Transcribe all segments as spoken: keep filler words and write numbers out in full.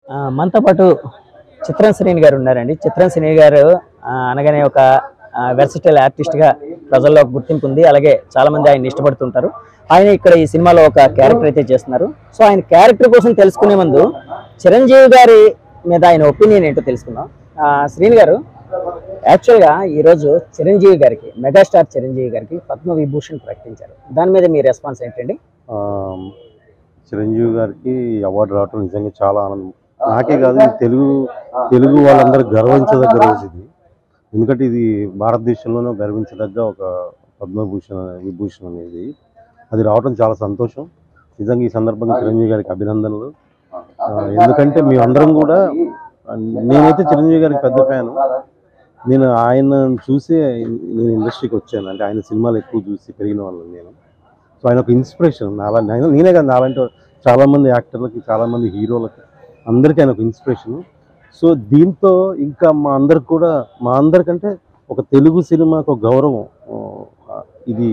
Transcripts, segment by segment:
ఆ! మనతో పాటు చిత్రం శ్రీని గారు ఉన్నారండి. చిత్రం శ్రీని గారు ఆహ్, అనగానే ఒక ఆహ్, వెర్సటైల్ ఆర్టిస్ట్‌గా ప్రజల్లో ఒక గుర్తింపు ఉంది. అలాగే చాలామంది ఆయన్ని ఇష్టపడుతుంటారు. ఆయన ఇక్కడ ఈ సినిమాలో ఒక క్యారెక్టర్ అయితే చేస్తున్నారు. సో, ఆయన క్యారెక్టర్ కోసం తెలుసుకునే ముందు చిరంజీవి గారి మీద ఆయన ఒపీనియన్ ఏంటో తెలుసుకుందాం. ఆహ్, శ్రీని గారు యాక్చువల్‌గా ఈరోజు చిరంజీవి గారికి, మెగాస్టార్ చిరంజీవి గారికి పద్మవిభూషణ్ ప్రకటించారు. దాని మీద మీ రెస్పాన్స్ ఏంటండి? ఆహ్, చిరంజీవి గారికి అవార్డు రావటం నిజంగా చాలా ఆనందం. నాకే కాదు, ఈ తెలుగు తెలుగు వాళ్ళందరూ గర్వించదగ్గ రోజు ఇది. ఎందుకంటే ఇది భారతదేశంలోనే గర్వించదగ్గ ఒక పద్మభూషణ్ విభూషణ్ అనేది. అది రావటం చాలా సంతోషం. నిజంగా ఈ సందర్భంగా చిరంజీవి గారికి అభినందనలు. ఆహ్, ఎందుకంటే మేమందరం కూడా, నేనైతే చిరంజీవి గారికి పెద్ద ఫ్యాను. నేను ఆయనను చూసే నేను ఇండస్ట్రీకి వచ్చాను. అంటే ఆయన సినిమాలు ఎక్కువ చూసి పెరిగిన వాళ్ళని నేను. సో ఆయన ఒక ఇన్స్పిరేషన్. నాలా నేను నేనే కాదు, నాలాంటి చాలామంది యాక్టర్లకి, చాలామంది హీరోలకి, అందరికీ ఆయన ఒక ఇన్స్పిరేషను. సో దీంతో ఇంకా మా అందరికి కూడా, మా అందరికంటే ఒక తెలుగు సినిమాకు ఒక గౌరవం. ఆహ్, ఇది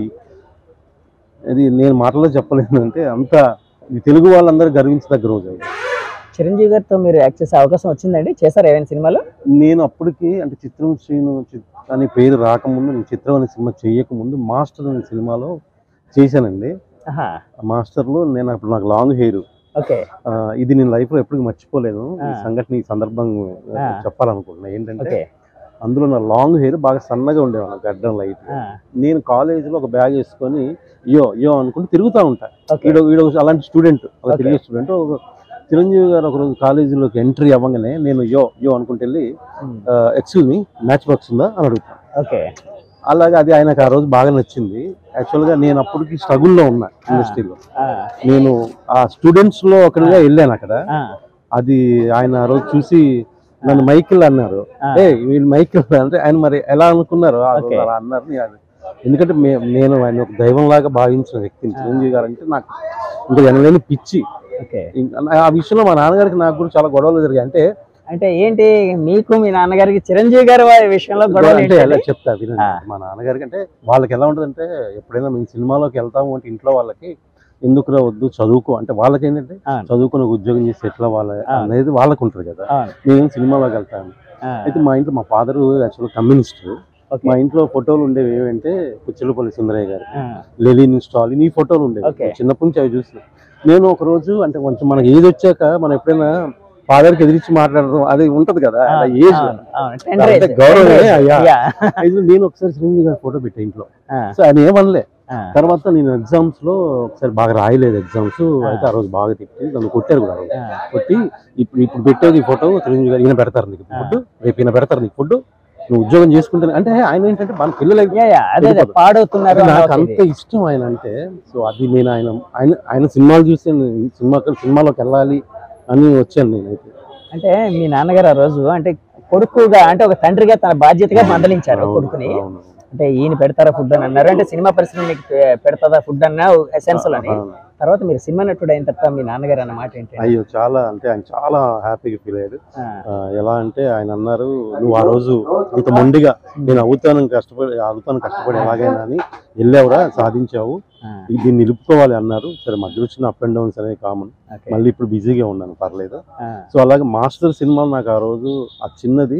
ఇది నేను మాటల్లో చెప్పలేను. అంటే అంత ఇది తెలుగు వాళ్ళందరూ గర్వించదగ్గ రోజు అది. చిరంజీవి గారితో మీరు యాక్ట్ చేసే అవకాశం వచ్చిందండి? చేశారా ఏమైనా సినిమాలో? నేను అప్పటికి అంటే చిత్రం శ్రీను చి- అనే పేరు రాకముందు, నేను చిత్రం అనే సినిమా చేయకముందు మాస్టర్ అనే సినిమాలో చేశానండి. ఆహా! మాస్టర్లో నేను అప్పుడు నాకు లాంగ్ హెయిర్. ఓకే. ఇది నేను లైఫ్లో ఎప్పటికీ మర్చిపోలేను. ఈ ఆ. సంఘటన, ఈ సందర్భం ఆ. చెప్పాలనుకుంటున్నా. ఏంటంటే ఓకే. అందులో నా లాంగ్ హెయిర్ బాగా సన్నగా ఉండేవాళ్ళం, గడ్డం లైట్. ఆ! నేను కాలేజీలో ఒక బ్యాగ్ వేసుకొని యో యో అనుకుంటూ తిరుగుతూ ఉంటా. ఓకే. వీడు వీడు అలాంటి స్టూడెంట్, అలా Okay. తిరిగే స్టూడెంట్. ఒక చిరంజీవి గారు ఒకరోజు కాలేజీలోకి ఎంట్రీ అవ్వగానే నేను యో యో అనుకుంటూ వెళ్ళి, హ్మ్. ఎక్స్క్యూజ్ మీ, మ్యాచ్ బాక్స్ ఉందా అని అడుగుతాను. ఓకే. అలాగే అది ఆయనకు ఆ రోజు బాగా నచ్చింది. యాక్చువల్గా నేను అప్పటికి స్ట్రగుల్లో ఉన్నా ఇండస్ట్రీలో. ఆ! నేను ఆ స్టూడెంట్స్లో ఒకరిగా వెళ్ళాను అక్కడ. ఆ! అది ఆయన ఆ రోజు చూసి నన్ను మైకిల్ అన్నారు. ఆ. ఏ వీళ్ళు మైకిల్ అంటే ఆయన మరి ఎలా అనుకున్నారు ఆ రోజు Okay. అలా అన్నారు. నేను అది- ఎందుకంటే మే నేను ఆయన ఒక దైవంలాగా భావించిన వ్యక్తిని చిరంజీవి గారు అంటే. నాకు ఇంకా ఎనలేని పిచ్చి. ఓకే. ఇంకా ఆ విషయంలో మా నాన్నగారికి నాకు కూడా చాలా గొడవలు జరిగాయి. అంటే అంటే ఏంటి మీకు మీ నాన్నగారికి చిరంజీవి గారి వా- విషయంలో గొడవలు అంటే ఎలా ఏంటండి? చెప్తా వినండి. ఆ. మా నాన్నగారికి అంటే వాళ్ళకి ఎలా ఉంటుందంటే, ఎప్పుడైనా మేము సినిమాలోకి వెళ్తాము అంటే ఇంట్లో వాళ్ళకి ఎందుకు రావద్దు, చదువుకో అంటే వాళ్ళకి ఏంటంటే అవును. చదువుకుని ఒక ఉద్యోగం చేసి ఎట్లా వాళ్ళ ఆ. అనేది వాళ్ళకు ఉంటుంది కదా. అవును. నేను సినిమాలోకి వెళ్తాను. ఆ. అయితే మా ఇంట్లో మా ఫాదర్ యాక్చువల్ కమ్యూనిస్ట్. ఓకే. మా ఇంట్లో ఫోటోలు ఉండేవి ఏమంటే పుచ్చలపల్లి సుందరయ్య గారు, ఆ. లెనిన్, స్టాలిన్, ఈ ఫోటోలు ఉండేవి. Okay. చిన్నప్పటి నుంచి అవి చూసిన నేను ఒక రోజు అంటే కొంచెం మనకి ఏజ్ వచ్చాక మనం ఎప్పుడైనా ఫాదర్కి ఎదిరించి మాట్లాడడం అది ఉంటది కదా. ఆ ఏజ్ అవును. అవును. Tender అంటే age. గౌరవమే. Tender age. అయ్యా. Yeah. అయితే నేను ఒకసారి చిరంజీవి గారి ఫోటో పెట్టా ఇంట్లో. ఆ. సో ఆయన ఏమనలే. ఆ. తర్వాత నేను ఎగ్జామ్స్ లో ఒకసారి బాగా రాయలేదు ఎగ్జామ్స్. అయితే ఆ రోజు బాగా తిట్టి నన్ను కొట్టారు కూడా. ఆ రోజు ఆ. కొట్టి ఇప్పుడు ఇప్పుడు పెట్టేది ఈ ఫోటో చిరంజీవి గారు, ఈయన పెడతారు నీకు ఫుడ్, రేపు ఈయన పెడతారు నీకు ఫుడ్, నువ్వు ఉద్యోగం చేసుకుంటాను అంటే. ఆయన ఏంటంటే మన పిల్లలకి Yeah, yeah. అదే అదే పాడవుతున్నారు అది అన్న నాకు ఒక అంత ఇది. ఇష్టం ఆయన అంటే. సో అది నేను ఆయన ఆయన ఆయన సినిమాలు చూసి నేను సినిమా సినిమాలోకి వెళ్ళాలి అని వచ్చాను నేనైతే. అంటే మీ నాన్నగారు ఆ రోజు అంటే కొడుకుగా అంటే ఒక తండ్రిగా తన బాధ్యతగా మందలించారు అవును, కొడుకుని. అవును, అంటే ఈయన పెడతారా ఫుడ్ అని అన్నారు. అంటే సినిమా పరిశ్రమ నీకు పె- పెడతాదా ఫుడ్ అన్న ఎసెన్స్ అని. అవును. తర్వాత మీరు సినిమా నటుడు అయిన తర్వాత మీ నాన్నగారు అన్న మాట ఏంటి? అయ్యో చాలా అంటే ఆయన చాలా హ్యాపీగా ఫీల్ అయ్యాడు. ఆ. ఆ, ఎలా అంటే ఆయన అన్నారు, నువ్వు ఆ రోజు ఇంత మొండిగా నేను అవుతాను కష్టపడి అవుతాను కష్టపడి ఎలాగైనా అని వెళ్ళావురా, సాధించావు, ఆ. ఇది దీన్ని నిలుపుకోవాలి అన్నారు. సరే మధ్యలో వచ్చిన అప్ అండ్ డౌన్స్ అనేవి కామన్. ఓకే. మళ్ళీ ఇప్పుడు బిజీగా ఉన్నాను, పర్లేదు. ఆ. సో అలాగే మాస్టర్ సినిమా నాకు ఆ రోజు ఆ చిన్నది,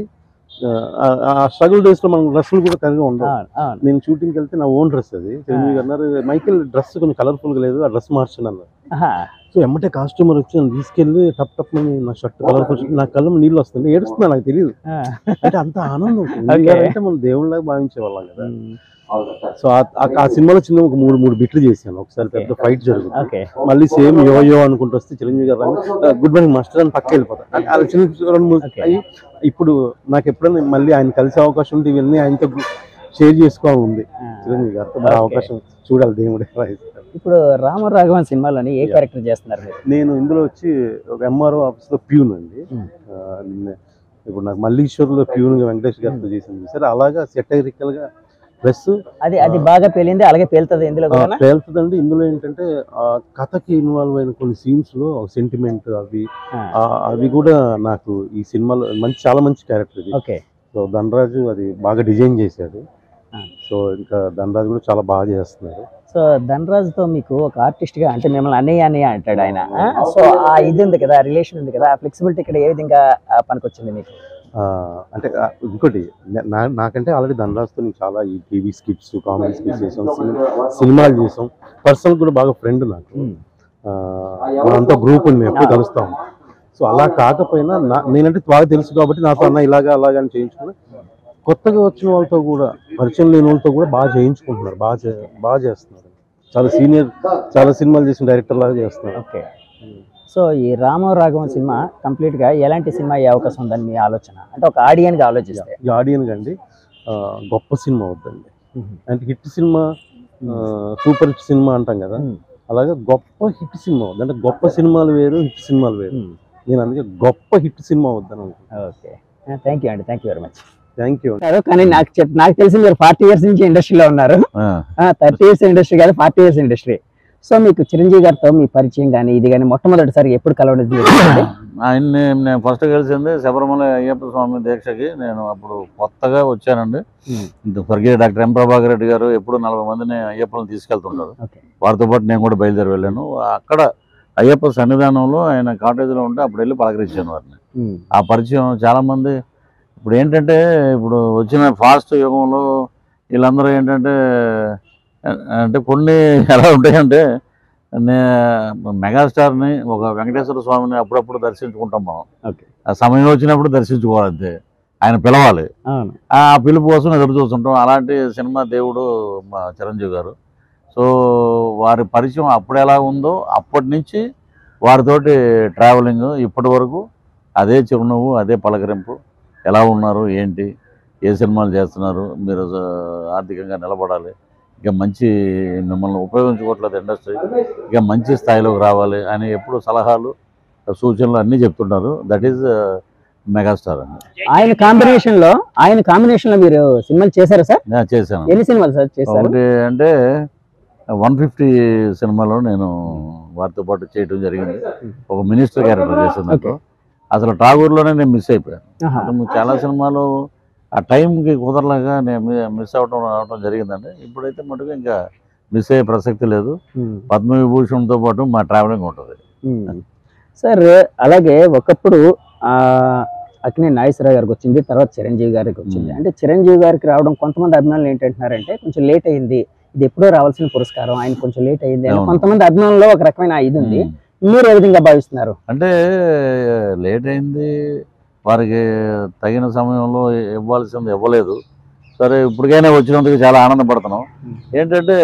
ఆ, ఆ స్ట్రగుల్ డేస్ లో మనం డ్రెస్సులు కూడా కనుక ఉండవు. అవును. అవును. నేను షూటింగ్కి వెళ్తే నా ఓన్ డ్రెస్ అది. చిరంజీవి గారు అన్నారు, మైకిల్ డ్రెస్ కొంచెం కలర్ఫుల్ గా లేదు, ఆ డ్రెస్ మార్చండి అన్నారు. ఆహా. సో ఎమ్మటే కాస్ట్యూమర్ వచ్చి నన్ను తీసుకెళ్ళి టప్ టప్ అని నా షర్ట్ కలర్ఫుల్, నా కళ్ళం నీళ్ళు వస్తుంది, ఏడుస్తున్నా, నాకు తెలియదు. ఆ. అంటే అంత ఆనందం. చిరంజీవి Okay. గారు అంటే మనం దేవుళ్ళగా భావించేవాళ్ళం కదా. ఉమ్. సో ఆ- ఆ- ఆ సినిమాలో చిన్న ఒక మూడు మూడు బిట్లు చేశాను. ఒకసారి పెద్ద ఫైట్ జరుగుతుంది, ఓకే. మళ్ళీ సేమ్ యో యో అనుకుంటూ వస్తే చిరంజీవి గారు గుడ్ మార్నింగ్ మాస్టర్ అని పక్క వెళ్ళిపోతాను. అంటే అలా చిన్న రెండు మూడు Okay. అయ్యి ఇప్పుడు నాకు ఎప్పుడైనా మళ్ళీ ఆయన కలిసే అవకాశం ఉంటే ఇవన్నీ ఆయనతో షేర్ చేసుకోవాలని ఉంది. ఆ. చిరంజీవి గారితో మరి Okay. అవకాశం చూడాలి, దేవుడే రాయిస్తాడు. ఇప్పుడు రామ రాఘవన్ సినిమాలోని ఏ క్యారెక్టర్ చేస్తున్నారు మీరు? నేను ఇందులో వచ్చి ఒక ఎంఆర్ఓ ఆఫీస్ లో ప్యూన్ అండి. ఉమ్. ఆ, నిన్న- ఇప్పుడు నాకు మల్లీశ్వర్లో ప్యూన్ గా వెంకటేష్ గారితో చేసింది సరే, అలాగా సెటరికల్ గా ప్లస్ అది అది బాగా పేలింది, అలాగే పేలుతుంది ఇందులో కూడా. పేలుతుందండి. ఇందులో ఏంటంటే ఆ కథకి ఇన్వాల్వ్ అయిన కొన్ని సీన్స్ లో సెంటిమెంట్ అవి ఆ, అవి కూడా నాకు ఈ సినిమాలో మంచి చాలా మంచి క్యారెక్టర్ ఇది. ఓకే. సో ధనరాజు అది బాగా డిజైన్ చేశాడు. సో ఇంకా ధనరాజ్ కూడా చాలా బాగా చేస్తున్నారు. సో ధనరాజ్తో మీకు ఒక ఆర్టిస్ట్గా అంటే మిమ్మల్ని అన్నయ్య అన్నయ్య అంటాడు ఆయన. సో ఆ ఇది ఉంది కదా, రిలేషన్ ఉంది కదా, ఆ ఫ్లెక్సిబిలిటీ ఇక్కడ ఏ విధంగా పనికొచ్చింది మీకు? అంటే ఇంకోటి నాకంటే ఆల్రెడీ ధనరాజ్తో నేను చాలా ఈ టీవీ స్కిట్స్, కామెడీ స్కిట్స్ చేసాం, సినిమాలు చేసాం. పర్సనల్ కూడా బాగా ఫ్రెండ్ నాకు. మనంతా గ్రూప్ ఉంది, మేము ఎప్పుడు కలుస్తాం. సో అలా కాకపోయినా నా నేనంటే బాగా తెలుసు కాబట్టి నాతో అన్న ఇలాగా అలాగా అని చేయించుకుని, కొత్తగా వచ్చిన వాళ్ళతో కూడా, పరిచయం లేని వాళ్ళతో కూడా బాగా చేయించుకుంటున్నారు, బాగా బాగా చేస్తున్నారు. చాలా సీనియర్, చాలా సినిమాలు చేసిన డైరెక్టర్ లాగా చేస్తున్నారు. ఓకే. సో ఈ రామ రాఘవం సినిమా కంప్లీట్గా ఎలాంటి సినిమా అయ్యే అవకాశం ఉందని మీ ఆలోచన? అంటే ఒక ఆడియన్గా ఆలోచిస్తే. ఈ ఆడియన్ కండి గొప్ప సినిమా అవుతుంది. అంటే hit cinema, super hit cinema అంటాం కదా, అలాగే గొప్ప హిట్ సినిమా అవుతుంది. అంటే గొప్ప సినిమాలు వేరు, హిట్ సినిమాలు వేరు. నేను అందుకే గొప్ప హిట్ సినిమా అవుతాను అనుకుంటున్నాను. ఓకే, థ్యాంక్ యూ అండి, thank you very much. Thank you. కానీ నాకు చెప్ నాకు తెలిసి మీరు ఫార్టీ ఇయర్స్ నుంచి ఇండస్ట్రీలో ఉన్నారు. థర్టీ ఇయర్స్ ఇండస్ట్రీ కాదు, ఫార్టీ ఇయర్స్ ఇండస్ట్రీ. సో మీకు చిరంజీవి గారితో మీ పరిచయం కానీ ఇది కానీ మొట్టమొదటిసారి ఎప్పుడు కలవడం? ఆయన్ని నేను ఫస్ట్ కలిసింది శబరిమల అయ్యప్ప స్వామి దీక్షకి. నేను అప్పుడు కొత్తగా వచ్చానండి. స్వర్గీయ డాక్టర్ ఎం ప్రభాకర్ రెడ్డి గారు ఎప్పుడు నలభై మందిని అయ్యప్పలను తీసుకెళ్తుంటారు. వారితో పాటు నేను కూడా బయలుదేరి వెళ్ళాను. అక్కడ అయ్యప్ప సన్నిధానంలో ఆయన కాటేజీలో ఉంటే అప్పుడు వెళ్ళి పలకరించాను వారిని. ఆ పరిచయం చాలా మంది. ఇప్పుడు ఏంటంటే ఇప్పుడు వచ్చిన ఫాస్ట్ యుగంలో వీళ్ళందరూ ఏంటంటే అంటే కొన్ని ఎలా ఉంటాయంటే, నే మెగాస్టార్ని ఒక వెంకటేశ్వర స్వామిని అప్పుడప్పుడు దర్శించుకుంటాం మనం. ఆ సమయం వచ్చినప్పుడు దర్శించుకోవాలంతే, ఆయన పిలవాలి. ఆ పిలుపు కోసం ఎదురు చూస్తుంటాం. అలాంటి సినిమా దేవుడు మా చిరంజీవి గారు. సో వారి పరిచయం అప్పుడు ఎలా ఉందో అప్పటి నుంచి వారితోటి ట్రావెలింగ్ ఇప్పటి వరకు అదే చిరునవ్వు, అదే పలకరింపు. ఎలా ఉన్నారు, ఏంటి, ఏ సినిమాలు చేస్తున్నారు, మీరు ఆర్థికంగా నిలబడాలి, ఇక మంచి మిమ్మల్ని ఉపయోగించుకోవట్లేదు ఇండస్ట్రీ, ఇక మంచి స్థాయిలోకి రావాలి అని ఎప్పుడు సలహాలు, సూచనలు అన్నీ చెప్తుంటారు. దట్ ఈజ్ మెగాస్టార్ అండి. ఆయన కాంబినేషన్ లో ఆయన కాంబినేషన్ లో మీరు సినిమాలు చేశారా సార్? చేశాను. ఎన్ని సినిమాలు సార్ చేశారు? అంటే వన్ ఫిఫ్టీ సినిమాలో నేను వారితో పాటు చేయడం జరిగింది. ఒక మినిస్టర్ క్యారెక్టర్ చేసినట్టు. అసలు ఠాగూర్లోనే నేను మిస్ అయిపోయాను. చాలా సినిమాలు ఆ టైంకి కుదరలాగా నేను మిస్ అవటం రావటం జరిగిందండి. ఇప్పుడైతే మటుకు ఇంకా మిస్ అయ్యే ప్రసక్తి లేదు. పద్మవిభూషణ్తో పాటు మా ట్రావెలింగ్ ఉంటుంది సార్. అలాగే ఒకప్పుడు అక్కినేని నాగేశ్వరరావు గారికి వచ్చింది, తర్వాత చిరంజీవి గారికి వచ్చింది. అంటే చిరంజీవి గారికి రావడం కొంతమంది అభిమానులు ఏంటంటున్నారంటే కొంచెం లేట్ అయింది, ఇది ఎప్పుడో రావాల్సిన పురస్కారం, ఆయన కొంచెం లేట్ అయింది అని కొంతమంది అభిమానుల్లో ఒక రకమైన ఇది ఉంది. మీరు ఏ విధంగా భావిస్తున్నారు? అంటే లేట్ అయింది, వారికి తగిన సమయంలో ఇవ్వాల్సింది ఇవ్వలేదు. సరే, ఇప్పటికైనా వచ్చినందుకు చాలా ఆనందపడుతున్నాం. ఏంటంటే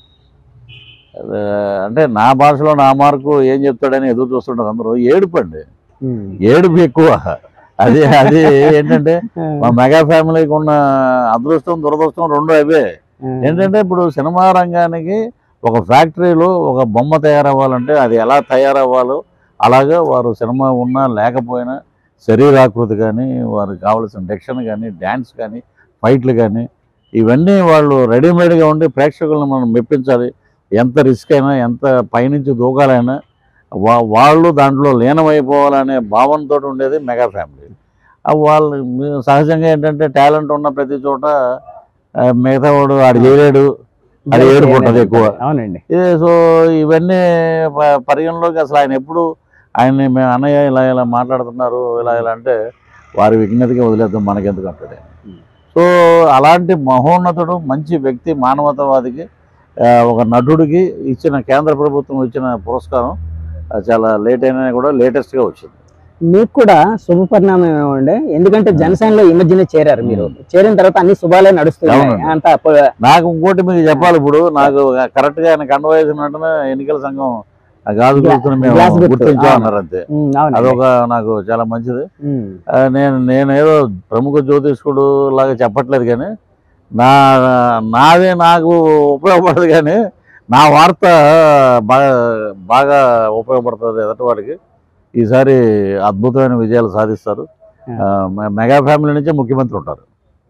అంటే నా భాషలో నా మార్కు ఏం చెప్తాడని ఎదురు చూస్తుంటారు అందరూ. ఏడుపు అండి, ఏడుపు ఎక్కువ. అది అది ఏంటంటే మా మెగా ఫ్యామిలీకి ఉన్న అదృష్టం దురదృష్టం రెండు అవే. ఏంటంటే ఇప్పుడు సినిమా రంగానికి ఒక ఫ్యాక్టరీలో ఒక బొమ్మ తయారవ్వాలంటే అది ఎలా తయారవ్వాలో అలాగా వారు సినిమా ఉన్నా లేకపోయినా శరీరాకృతి కానీ, వారికి కావాల్సిన డెక్షన్ కానీ, డ్యాన్స్ కానీ, ఫైట్లు కానీ, ఇవన్నీ వాళ్ళు రెడీమేడ్గా ఉండి ప్రేక్షకులను మనం మెప్పించాలి. ఎంత రిస్క్ అయినా, ఎంత పైనుంచి దూకాలైనా వా వాళ్ళు దాంట్లో లీనమైపోవాలనే భావనతో ఉండేది మెగా ఫ్యామిలీ. వాళ్ళు సహజంగా ఏంటంటే టాలెంట్ ఉన్న ప్రతి చోట మిగతా వాడు ఆడు చేయలేడు, అది ఏడుకుంటుంది ఎక్కువ. అవునండి. సో ఇవన్నీ పరిగణలోకి అసలు ఆయన ఎప్పుడు ఆయన్ని మేము అన్నయ్య ఇలా ఇలా మాట్లాడుతున్నారు ఇలా ఇలా అంటే వారి విజ్ఞతకి వదిలేద్దాం మనకెందుకు అంటాడు. సో అలాంటి మహోన్నతుడు, మంచి వ్యక్తి, మానవతావాదికి ఒక నటుడికి ఇచ్చిన కేంద్ర ప్రభుత్వం ఇచ్చిన పురస్కారం చాలా లేట్ అయినా కూడా లేటెస్ట్గా వచ్చింది. మీకు కూడా శుభ పరిణామం ఏమండి, ఎందుకంటే జనసేనలో ఈ మధ్యనే చేరారు. మీరు చేరిన తర్వాత అన్ని శుభాలే నడుస్తున్నాయి అంత. నాకు ఇంకోటి మీకు చెప్పాలి, ఇప్పుడు నాకు కరెక్ట్గా ఆయన కండ వేసినట్టున ఎన్నికల సంఘం గాజు గుర్తుని మేము గుర్తించామన్నారు అంతే. అదొక నాకు చాలా మంచిది. నేను నేనేదో ప్రముఖ జ్యోతిష్కుడు లాగా చెప్పట్లేదు, కానీ నా నాదే నాకు ఉపయోగపడదు, కానీ నా వార్త బాగా బాగా ఉపయోగపడుతుంది ఎదటి వాడికి. ఈసారి అద్భుతమైన విజయాలు సాధిస్తారు. మెగా ఫ్యామిలీ నుంచే ముఖ్యమంత్రి ఉంటారు.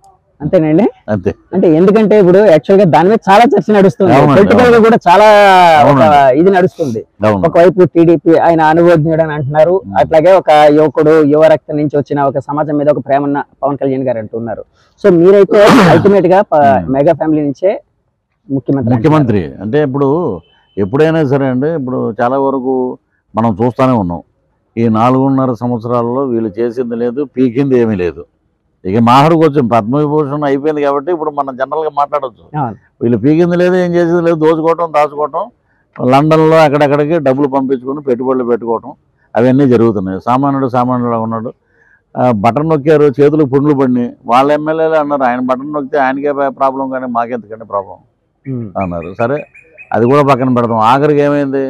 అంతేనండి. అంతే. అంటే ఎందుకంటే ఇప్పుడు యాక్చువల్ గా దాని మీద చాలా చర్చ నడుస్తుంది, పొలిటికల్ గా కూడా చాలా ఇది నడుస్తుంది. ఒకవైపు టీడీపీ ఆయన అనుభవజ్ఞుడు అని అంటున్నారు, అట్లాగే ఒక యువకుడు యువ రక్తం నుంచి వచ్చిన ఒక సమాజం మీద ఒక ప్రేమ ఉన్న పవన్ కళ్యాణ్ గారు అంటున్నారు. సో మీరైతే అల్టిమేట్ గా మెగా ఫ్యామిలీ నుంచే ముఖ్యమంత్రి ముఖ్యమంత్రి అంటే ఇప్పుడు ఎప్పుడైనా సరే అండి, ఇప్పుడు చాలా వరకు మనం చూస్తూనే ఉన్నాం. ఈ నాలుగున్నర సంవత్సరాల్లో వీళ్ళు చేసింది లేదు, పీకింది ఏమీ లేదు. ఇక మాహడుకు వచ్చాం, పద్మవిభూషణ్ అయిపోయింది కాబట్టి ఇప్పుడు మనం జనరల్గా మాట్లాడవచ్చు. వీళ్ళు పీకింది లేదు, ఏం చేసేది లేదు, దోచుకోవటం దాచుకోవటం, లండన్లో అక్కడక్కడికి డబ్బులు పంపించుకొని పెట్టుబడులు పెట్టుకోవటం అవన్నీ జరుగుతున్నాయి. సామాన్యుడు సామాన్యుడుగా ఉన్నాడు, బటన్ నొక్కారు, చేతులకు పుండ్లు పడినాయి. వాళ్ళ ఎమ్మెల్యేలు అన్నారు ఆయన బటన్ నొక్కితే ఆయనకే ప్రాబ్లం కానీ మాకెందుకంటే ప్రాబ్లం అన్నారు. సరే అది కూడా పక్కన పెడతాం. ఆఖరికి ఏమైంది,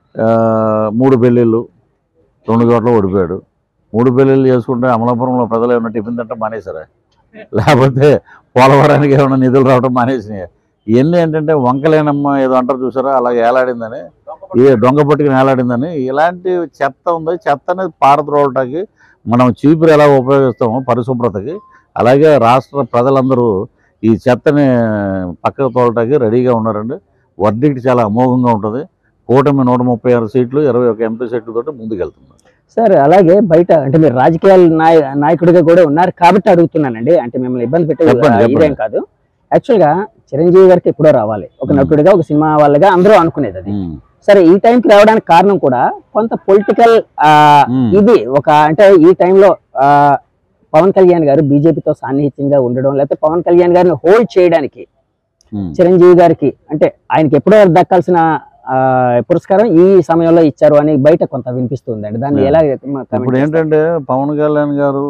మూడు పెళ్ళిళ్ళు రెండు చోట్ల ఓడిపోయాడు. మూడు పెళ్ళిళ్ళు చేసుకుంటే అమలాపురంలో ప్రజలు ఏమైనా టిఫిన్ తింటే మానేశారా, లేకపోతే పోలవరానికి ఏమైనా నిధులు రావడం మానేసినాయి. ఇవన్నీ ఏంటంటే వంకలేనమ్మ ఏదో అంటారు చూసారా, అలాగే ఏలాడిందని, ఏ దొంగ పట్టుకుని ఏలాడిందని. ఇలాంటి చెత్త ఉంది. చెత్త అనేది పారద్రోవటానికి మనం చీపురు ఎలా ఉపయోగిస్తామో పరిశుభ్రతకి, అలాగే రాష్ట్ర ప్రజలందరూ ఈ చెత్తని పక్కకు తోలటానికి రెడీగా ఉన్నారండి. వర్డిక్ట్ చాలా అమోఘంగా ఉంటుంది. కూటమి నూట ముప్పై ఆరు సీట్లు ఇరవై ఒక ఎంపీ సీట్లతో ముందుకెళ్తున్నారు సార్. అలాగే బయట అంటే మీరు రాజకీయ నాయ నాయకుడిగా కూడా ఉన్నారు కాబట్టి అడుగుతున్నానండి, అంటే మిమ్మల్ని ఇబ్బంది పెట్టే ఇదేం కాదు. యాక్చువల్ గా చిరంజీవి గారికి ఎప్పుడో రావాలి ఒక నటుడిగా, ఒక సినిమా వాళ్ళగా అందరూ అనుకునేది అది. సరే ఈ టైంకి రావడానికి కారణం కూడా కొంత పొలిటికల్ ఇది ఒక, అంటే ఈ టైంలో పవన్ కళ్యాణ్ గారు బీజేపీతో సాన్నిహిత్యంగా ఉండడం, లేకపోతే పవన్ కళ్యాణ్ గారిని హోల్డ్ చేయడానికి చిరంజీవి గారికి అంటే ఆయనకి ఎప్పుడో దక్కాల్సిన పురస్కారం ఈ సమయంలో ఇచ్చారు అని బయట కొంత వినిపిస్తుంది అండి. దాన్ని ఎలా? ఇప్పుడు ఏంటంటే పవన్ కళ్యాణ్ గారు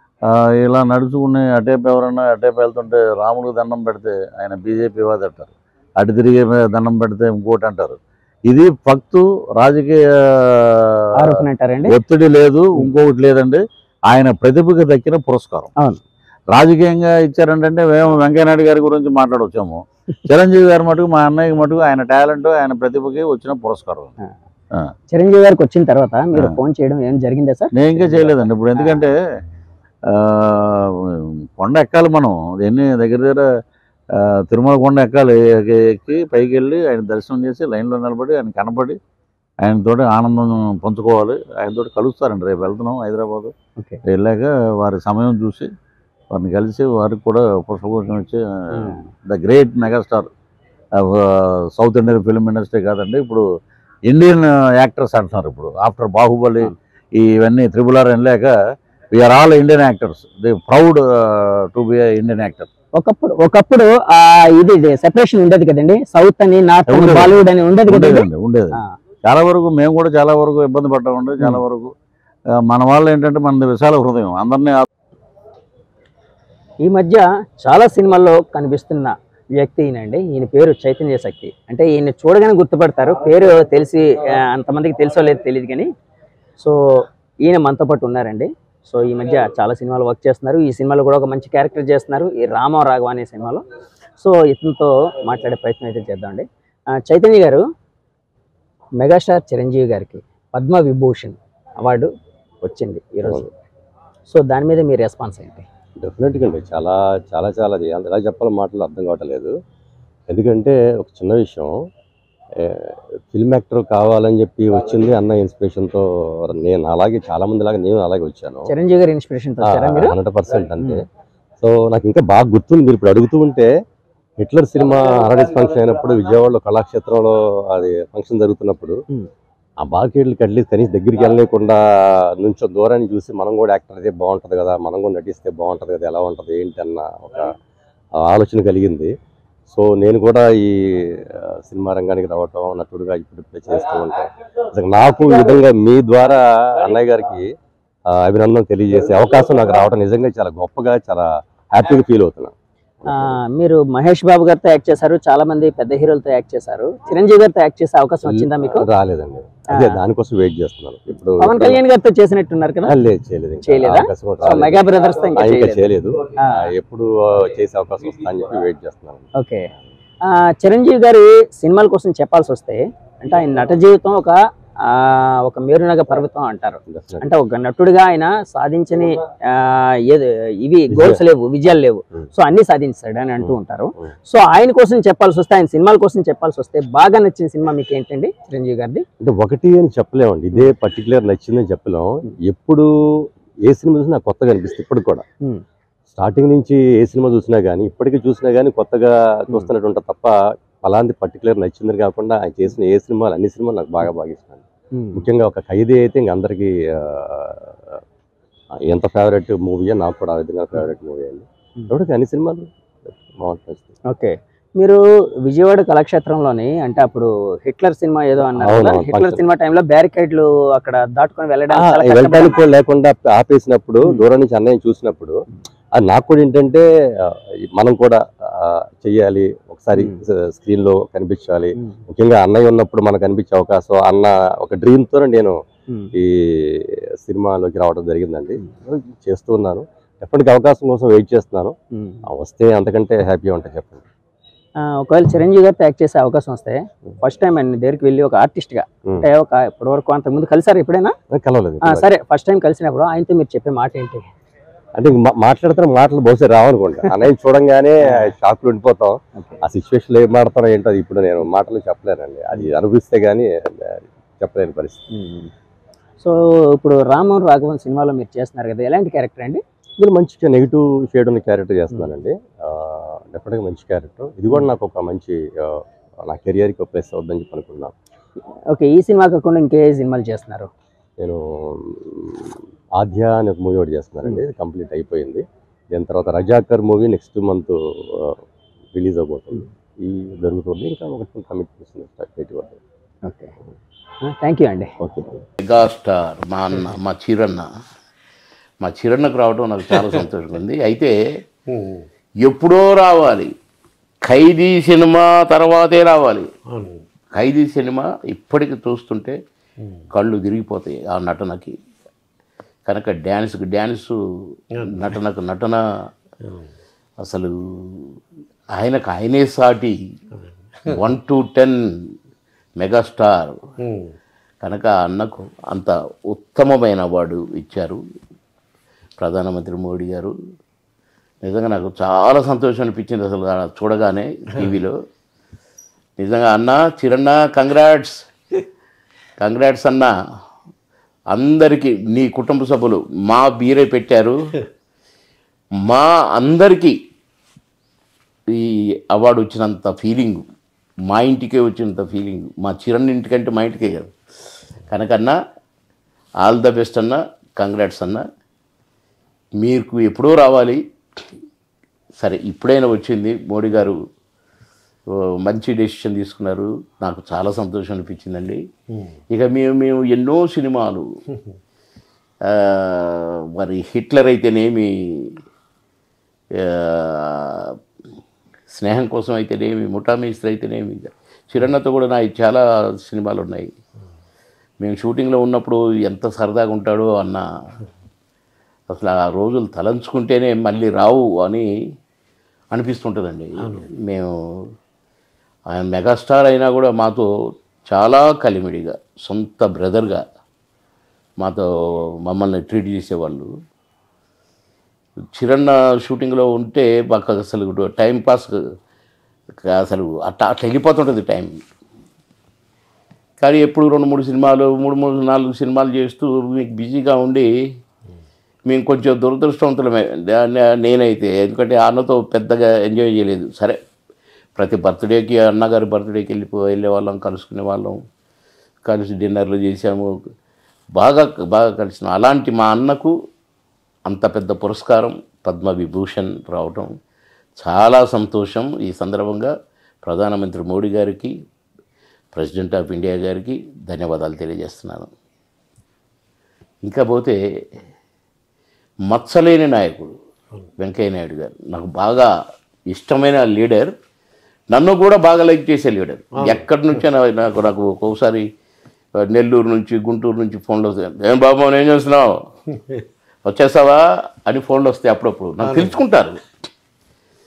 ఇలా నడుచుకుని అటేపు ఎవరన్నా అటేపు వెళ్తుంటే రాముడికి దండం పెడితే ఆయన బీజేపీ వాది అంటారు, అటు తిరిగి దండం పెడితే ఇంకోటి అంటారు. ఇది ఫక్తు రాజకీయ ఆరోపణ అంటారండి. ఒత్తిడి లేదు, ఇంకొకటి లేదండి. ఆయన ప్రతిభకు దక్కిన పురస్కారం. రాజకీయంగా ఇచ్చారంటే మేము వెంకయ్యనాయుడు గారి గురించి మాట్లాడవచ్చాము, చిరంజీవి గారి మటుకు మా అన్నయ్యకి మటుకు ఆయన టాలెంట్ ఆయన ప్రతిభకి వచ్చిన పురస్కారం. చిరంజీవి గారికి వచ్చిన తర్వాత మీరు ఫోన్ చేయడం ఏం జరిగిందా సార్? నేను ఇంకా చేయలేదండి. ఇప్పుడు ఎందుకంటే కొండ ఎక్కాలి మనం, ఎన్ని దగ్గర దగ్గర తిరుమల కొండ ఎక్కాలి. ఎక్కి పైకి వెళ్ళి ఆయన దర్శనం చేసి లైన్లో నిలబడి ఆయన కనపడి ఆయనతో ఆనందం పంచుకోవాలి. ఆయనతో కలుస్తారండి. రేపు వెళ్తున్నాం హైదరాబాదు. వెళ్ళాక వారి సమయం చూసి వారిని కలిసి వారికి కూడా పుష్పగుచ్చం ఇచ్చి the great megastar south Indian film industry కాదండి, ఇప్పుడు ఇండియన్ యాక్టర్స్ అంటున్నారు. ఇప్పుడు ఆఫ్టర్ బాహుబలి ఇవన్నీ త్రిబుల్ ఆర్ వెళ్ళాక we are all Indian actors, they proud to be Indian actor. ఒకప్పుడు ఒకప్పుడు ఇది సెపరేషన్ ఉండేది కదండి, సౌత్ అని నార్త్ అని బాలీవుడ్ అని ఉండేది కదండి. ఉండేది చాలా వరకు. మేము కూడా చాలా వరకు ఇబ్బంది పడ్డామండి. చాలా వరకు మన వాళ్ళు ఏంటంటే మనది విశాల హృదయం, అందరినీ. ఈ మధ్య చాలా సినిమాల్లో కనిపిస్తున్న వ్యక్తి ఈయనండి. ఈయన పేరు చైతన్య శక్తి. అంటే ఈయన చూడగానే గుర్తుపడతారు, పేరు తెలిసి అంతమందికి తెలుసో లేదు తెలియదు కానీ. సో ఈయన మనతో పాటు ఉన్నారండి. సో ఈ మధ్య చాలా సినిమాలు వర్క్ చేస్తున్నారు. ఈ సినిమాలో కూడా ఒక మంచి క్యారెక్టర్ చేస్తున్నారు, ఈ రామ రాఘవ అనే సినిమాలో. సో ఇతనితో మాట్లాడే ప్రయత్నం అయితే చేద్దామండి. చైతన్య గారు, మెగాస్టార్ చిరంజీవి గారికి పద్మ విభూషణ్ అవార్డు వచ్చింది ఈరోజు. సో దాని మీద మీ రెస్పాన్స్ ఏంటి? డెఫినెట్గా అండి, చాలా చాలా చాలా ఎలా చెప్పాలో మాటలు అర్థం కావట్లేదు. ఎందుకంటే ఒక చిన్న విషయం, ఫిల్మ్ యాక్టర్ కావాలని చెప్పి వచ్చింది అన్న ఇన్స్పిరేషన్తో. నేను అలాగే చాలా మంది లాగా నేను అలాగే వచ్చాను, చిరంజీవి గారి ఇన్స్పిరేషన్ హండ్రెడ్ పర్సెంట్ అంతే. సో నాకు ఇంకా బాగా గుర్తుంది, మీరు ఇప్పుడు అడుగుతూ ఉంటే హిట్లర్ సినిమా అరడేస్ ఫంక్షన్ అయినప్పుడు విజయవాడలో కళాక్షేత్రంలో అది ఫంక్షన్ జరుగుతున్నప్పుడు ఆ బాకేట్లకి అట్లీస్ట్ కనీసం దగ్గరికి వెళ్ళలేకుండా నుంచో దూరాన్ని చూసి మనం కూడా యాక్టర్ అయితే బాగుంటుంది కదా, మనం కూడా నటిస్తే బాగుంటుంది కదా, ఎలా ఉంటుంది ఏంటి అన్న ఒక ఆలోచన కలిగింది. సో నేను కూడా ఈ సినిమా రంగానికి రావటం, నటుడుగా ఇప్పుడు చేస్తూ ఉంటాం. అసలు నాకు ఈ విధంగా మీ ద్వారా అన్నయ్య గారికి అభినందన తెలియజేసే అవకాశం నాకు రావడం నిజంగా చాలా గొప్పగా, చాలా హ్యాపీగా ఫీల్ అవుతున్నాను. మీరు మహేష్ బాబు గారితో యాక్ట్ చేశారు, చాలా మంది పెద్ద హీరోలతో యాక్ట్ చేశారు. చిరంజీవి గారితో యాక్ట్ చేసే అవకాశం వచ్చిందా మీకు? రాలేదండి, అదే దానికోసం వెయిట్ చేస్తున్నాను. ఇప్పుడు పవన్ కళ్యాణ్ గారితో చేసినట్టున్నారు కదా? లేదు, చేయలేదు. మెగా బ్రదర్స్ తో ఇంకా చేయలేదు. ఎప్పుడు చేసే అవకాశం వస్తుందా అని చెప్పి వెయిట్ చేస్తున్నాను. ఓకే, చిరంజీవి గారి సినిమాల కోసం చెప్పాల్సి వస్తే, అంటే ఆయన నట జీవితం ఒక ఒక మేరునగ పర్వతం అంటారు. అంటే ఒక నటుడిగా ఆయన సాధించని ఏది ఇవి గోల్స్ లేవు, విజయాలు లేవు, సో అన్ని సాధించాడు అని అంటూ ఉంటారు. సో ఆయన కోసం చెప్పాల్సి వస్తే, ఆయన సినిమాల కోసం చెప్పాల్సి వస్తే బాగా నచ్చిన సినిమా మీకు ఏంటండి చిరంజీవి గారిది? అంటే ఒకటి అని చెప్పలేమండి, ఇదే పర్టికులర్ నచ్చిందని చెప్పలేము. ఎప్పుడు ఏ సినిమా చూసినా నాకు కొత్తగా అనిపిస్తుంది. ఇప్పుడు కూడా స్టార్టింగ్ నుంచి ఏ సినిమా చూసినా కానీ ఇప్పటికీ చూసినా కానీ కొత్తగా చూస్తున్నట్టు ఉంటుంది తప్ప అలాంటి పర్టికులర్ నచ్చిందని కాకుండా ఆయన చేసిన ఏ సినిమాలు అన్ని సినిమాలు నాకు బాగా బాగా ఇష్టం. ముఖ్యంగా ఒక ఖైదీ అయితే ఇంక అందరికీ ఎంత ఫేవరెట్ మూవీ నాకు కూడా ఆ విధంగా ఫేవరెట్ మూవీ అండి. కాబట్టి అన్ని సినిమాలు బాగుంటాయి. ఓకే, మీరు విజయవాడ కళాక్షేత్రంలోని అంటే అప్పుడు హిట్లర్ సినిమా ఏదో అన్నారు, హిట్లర్ సినిమా టైంలో బ్యారికేడ్లు అక్కడ దాటుకొని వెళ్ళడానికి వెళ్ళడానికి కూడా లేకుండా ఆపేసినప్పుడు దూరం నుంచి అన్నయ్య చూసినప్పుడు అది నాకు కూడా ఏంటంటే మనం కూడా చెయ్యాలి, ఒకసారి స్క్రీన్ లో కనిపించాలి, ముఖ్యంగా అన్నయ్య ఉన్నప్పుడు మనకు కనిపించే అవకాశం అన్న ఒక డ్రీమ్ తో నేను ఈ సినిమాలోకి రావడం జరిగిందండి. చేస్తూ ఉన్నాను, ఎప్పటికీ అవకాశం కోసం వెయిట్ చేస్తున్నాను. వస్తే అంతకంటే హ్యాపీగా ఉంటాయి. చెప్పండి, ఒకవేళ చిరంజీవి గారితో యాక్ట్ చేసే అవకాశం వస్తే ఫస్ట్ టైం ఆయన దగ్గరికి వెళ్ళి ఒక ఆర్టిస్ట్ గా అంటే ఒక ఇప్పటి వరకు అంతకుముందు కలిసారు ఎప్పుడైనా? కలవలేదు. సరే, ఫస్ట్ టైం కలిసినప్పుడు ఆయనతో మీరు చెప్పే మాట ఏంటి? అంటే మాట్లాడుతున్న మాటలు బహుశా రావనుకుంటా, అన్నయ్య చూడంగానే షాక్ లో ఉండిపోతాం. ఆ సిచ్యువేషన్ ఏం మాడతానో ఏంటో అది ఇప్పుడు నేను మాటలు చెప్పలేనండి, అది అనిపిస్తే గానీ చెప్పలేని పరిస్థితి. సో ఇప్పుడు రామన్ రాఘవన్ సినిమాలో మీరు చేస్తున్నారు కదా, ఎలాంటి క్యారెక్టర్ అండి? ఇందులో మంచిగా నెగిటివ్ షేడ్ ఉన్న క్యారెక్టర్ చేస్తున్నానండి. డెఫినెట్గా మంచి క్యారెక్టర్, ఇది కూడా నాకు ఒక మంచి నా కెరియర్కి ఒక ప్లస్ అవుద్దని చెప్పి అనుకున్నాను. ఓకే, ఈ సినిమా కాకుండా ఇంకే సినిమాలు చేస్తున్నారు? నేను ఆద్య అని ఒక మూవీ ఒకటి చేస్తున్నానండి, కంప్లీట్ అయిపోయింది. దాని తర్వాత Razakar movie next month release అవబోతుంది, ఈ జరుగుతుంది. ఇంకా ఒకటి కమిట్ చేస్తుంది. ఓకే, థ్యాంక్ యూ అండి. ఓకే, మెగాస్టార్ మా అన్న, మా చిరన్న, మా చిరన్నకు రావడం నాకు చాలా సంతోషంగా ఉంది. అయితే ఎప్పుడో రావాలి, ఖైదీ సినిమా తర్వాతే రావాలి. ఖైదీ సినిమా ఇప్పటికి చూస్తుంటే కళ్ళు తిరిగిపోతాయి ఆ నటనకి. కనుక డ్యాన్స్కి డ్యాన్సు, నటనకు నటన, అసలు ఆయనకు ఆయనే సాటి, వన్ టు టెన్ మెగాస్టార్. కనుక అన్నకు అంత ఉత్తమమైన అవార్డు ఇచ్చారు ప్రధానమంత్రి మోడీ గారు. నిజంగా నాకు చాలా సంతోషం అనిపించింది అసలు చూడగానే టీవీలో. నిజంగా అన్న, చిరన్న, కంగ్రాట్స్ కంగ్రాట్స్ అన్న. అందరికీ నీ కుటుంబ సభ్యులు మా బీరే పెట్టారు, మా అందరికీ ఈ అవార్డు వచ్చినంత ఫీలింగ్, మా ఇంటికే వచ్చినంత ఫీలింగ్, మా చిరన్న ఇంటికంటే మా ఇంటికే కదా. కనుకన్నా ఆల్ ద బెస్ట్ అన్న, కంగ్రాట్స్ అన్న. మీకు ఎప్పుడో రావాలి, సరే ఇప్పుడైనా వచ్చింది. మోడీ గారు మంచి డెసిషన్ తీసుకున్నారు, నాకు చాలా సంతోషం అనిపించిందండి. ఇక మేము మేము ఎన్నో సినిమాలు, మరి హిట్లర్ అయితేనేమి, స్నేహం కోసం అయితేనేమి, ముఠామేస్త్రి అయితేనేమి, చిరన్నతో కూడా నా చాలా సినిమాలు ఉన్నాయి. మేము షూటింగ్లో ఉన్నప్పుడు ఎంత సరదాగా ఉంటాడో అన్న, అసలు ఆ రోజులు తలంచుకుంటేనే మళ్ళీ రావు అని అనిపిస్తుంటుందండి. మేము ఆయన మెగాస్టార్ అయినా కూడా మాతో చాలా కలిమిడిగా, సొంత బ్రదర్గా మాతో మమ్మల్ని ట్రీట్ చేసేవాళ్ళు. చిరన్న షూటింగ్లో ఉంటే మాకు అసలు టైం పాస్ అసలు అట్లా అట్లా వెళ్ళిపోతుంటుంది టైం. కానీ ఎప్పుడు రెండు మూడు సినిమాలు మూడు మూడు నాలుగు సినిమాలు చేస్తూ మీకు బిజీగా ఉండి మేము కొంచెం దురదృష్టవంతులమే నేనైతే. ఎందుకంటే అన్నతో పెద్దగా ఎంజాయ్ చేయలేదు. సరే, ప్రతి బర్త్డేకి అన్నగారి బర్త్డేకి వెళ్ళిపో వెళ్ళే వాళ్ళం, కలుసుకునే వాళ్ళం, కలిసి డిన్నర్లు చేసాము, బాగా బాగా కలిసినాం. అలాంటి మా అన్నకు అంత పెద్ద పురస్కారం పద్మవిభూషణ్ రావటం చాలా సంతోషం. ఈ సందర్భంగా ప్రధానమంత్రి మోడీ గారికి, ప్రెసిడెంట్ ఆఫ్ ఇండియా గారికి ధన్యవాదాలు తెలియజేస్తున్నాను. ఇంకా పోతే మచ్చలేని నాయకుడు వెంకయ్య నాయుడు గారు నాకు బాగా ఇష్టమైన లీడర్, నన్ను కూడా బాగా లైక్ చేసే లీడర్. ఎక్కడి నుంచో నాకు నాకు ఒక్కొక్కసారి నెల్లూరు నుంచి, గుంటూరు నుంచి ఫోన్లు వస్తాయి, ఏం బాబు ఏం చేస్తున్నావు, వచ్చేసావా అని ఫోన్లు వస్తాయి. అప్పుడప్పుడు నాకు తెలుసుకుంటారు.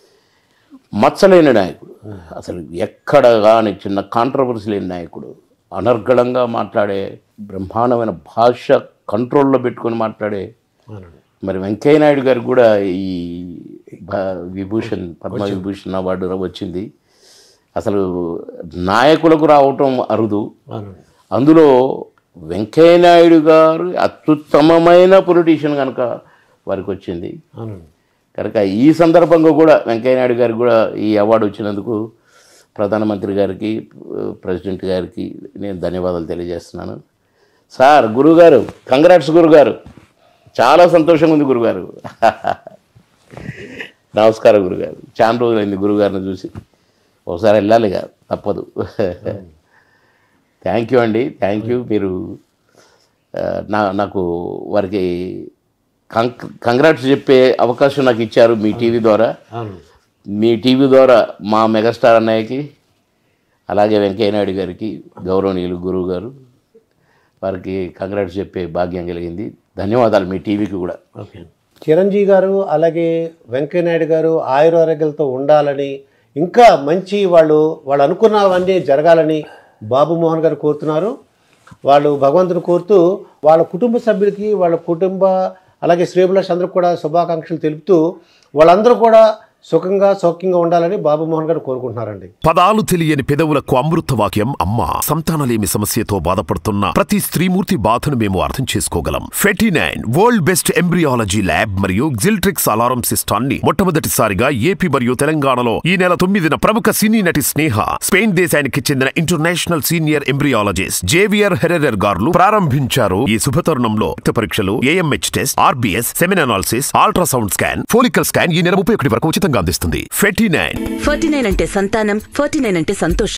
మచ్చలేని నాయకుడు, అసలు ఎక్కడ కానీ చిన్న కాంట్రవర్సీ లేని నాయకుడు, అనర్గళంగా మాట్లాడే, బ్రహ్మాండమైన భాష కంట్రోల్లో పెట్టుకొని మాట్లాడే మరి వెంకయ్య నాయుడు గారికి కూడా ఈ విభూషణ్ పద్మ విభూషణ్ అవార్డు వచ్చింది. అసలు నాయకులకు రావటం అరుదు. అందులో వెంకయ్య నాయుడు గారు అత్యుత్తమమైన పొలిటీషియన్ కనుక వారికి వచ్చింది. కనుక ఈ సందర్భంగా కూడా వెంకయ్య నాయుడు గారికి కూడా ఈ అవార్డు వచ్చినందుకు ప్రధానమంత్రి గారికి, ప్రెసిడెంట్ గారికి నేను ధన్యవాదాలు తెలియజేస్తున్నాను. సార్, గురుగారు, కంగ్రాట్స్ గురుగారు, చాలా సంతోషంగా ఉంది గురుగారు. నమస్కారం గురుగారు, చాలా రోజులైంది గురుగారిని చూసి, ఒకసారి వెళ్ళాలిగా తప్పదు. థ్యాంక్ యూ అండి, థ్యాంక్ యూ. మీరు నా నాకు వారికి కంగ్ కంగ్రాట్స్ చెప్పే అవకాశం నాకు ఇచ్చారు మీ టీవీ ద్వారా. మీ టీవీ ద్వారా మా మెగాస్టార్ అన్నయ్యకి, అలాగే వెంకయ్య నాయుడు గారికి, గౌరవనీయులు గురువు గారు, వారికి కంగ్రాట్స్ చెప్పే భాగ్యం కలిగింది. ధన్యవాదాలు మీ టీవీకి కూడా. చిరంజీవి గారు అలాగే వెంకయ్య నాయుడు గారు ఆయురారోగ్యాలతో ఉండాలని, ఇంకా మంచి వాళ్ళు వాళ్ళు అనుకున్నవన్నీ జరగాలని బాబు మోహన్ గారు కోరుతున్నారు. వాళ్ళు భగవంతుని కోరుతూ వాళ్ళ కుటుంబ సభ్యులకి, వాళ్ళ కుటుంబ అలాగే శ్రేభిలాష్ అందరూ కూడా శుభాకాంక్షలు తెలుపుతూ వాళ్ళందరూ కూడా సుఖంగా సౌఖ్యంగా ఉండాలని బాబు మోహన్ గారు కోరుకుంటున్నారండి. పదాలు తెలియని పెదవులకు అమృత వాక్యం అమ్మ. సంతానలేమి సమస్యతో బాధపడుతున్న ప్రతి స్త్రీమూర్తి బాధను మేము అర్థం చేసుకోగలం. Ferty nine world best embryology lab మరియు జిల్ట్రిక్స్ అలారం సిస్టాన్ని మొట్టమొదటిసారిగా ఏపీ మరియు తెలంగాణలో ఈ నెల తొమ్మిదిన ప్రముఖ సినీ నటి స్నేహ, స్పెయిన్ దేశానికి చెందిన international senior embryologist Javier Herrera గారు ప్రారంభించారు. ఈ శుభతరుణంలో రక్త పరీక్షలు, AMH test, RBS, semen analysis, ultrasound scan, follicle scan ఈ నెల ముప్పై ఒకటి వరకు ఉచితంగా అందిస్తుంది. ఫెర్టీ నైన్ ఫార్టీ నైన్ అంటే సంతానం, ఫార్టీ నైన్ అంటే సంతోషం.